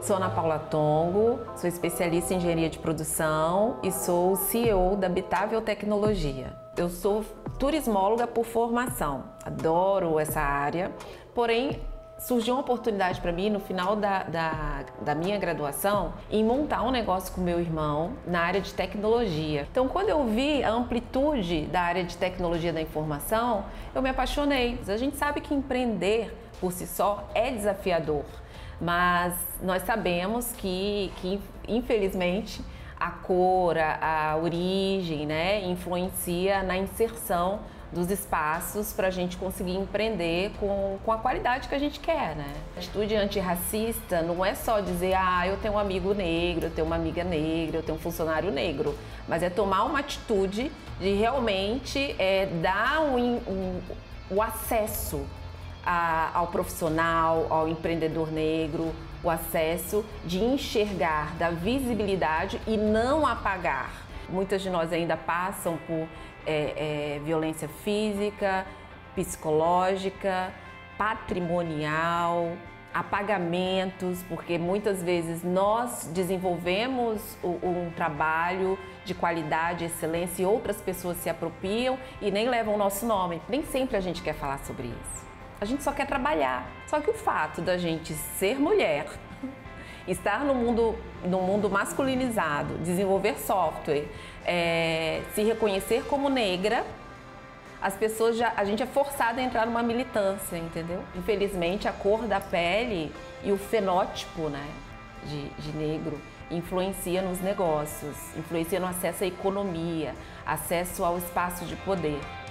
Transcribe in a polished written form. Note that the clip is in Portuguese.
Sou Ana Paula Tongo, sou especialista em engenharia de produção e sou o CEO da Bitável Tecnologia. Eu sou turismóloga por formação, adoro essa área, porém surgiu uma oportunidade para mim no final da minha graduação em montar um negócio com meu irmão na área de tecnologia. Então, quando eu vi a amplitude da área de tecnologia da informação, eu me apaixonei. A gente sabe que empreender por si só é desafiador, mas nós sabemos que infelizmente a cor, a origem, né, influencia na inserção dos espaços para a gente conseguir empreender com a qualidade que a gente quer, né? A atitude antirracista não é só dizer, eu tenho um amigo negro, eu tenho uma amiga negra, eu tenho um funcionário negro, mas é tomar uma atitude de realmente dar o acesso ao profissional, ao empreendedor negro, o acesso de enxergar, da visibilidade e não apagar. Muitas de nós ainda passam por violência física, psicológica, patrimonial, apagamentos, porque muitas vezes nós desenvolvemos um trabalho de qualidade, excelência e outras pessoas se apropriam e nem levam o nosso nome. Nem sempre a gente quer falar sobre isso. A gente só quer trabalhar. Só que o fato da gente ser mulher, estar no mundo masculinizado, desenvolver software, se reconhecer como negra, a gente é forçada a entrar numa militância, entendeu? Infelizmente, a cor da pele e o fenótipo, né, de negro influencia nos negócios, influencia no acesso à economia, acesso ao espaço de poder.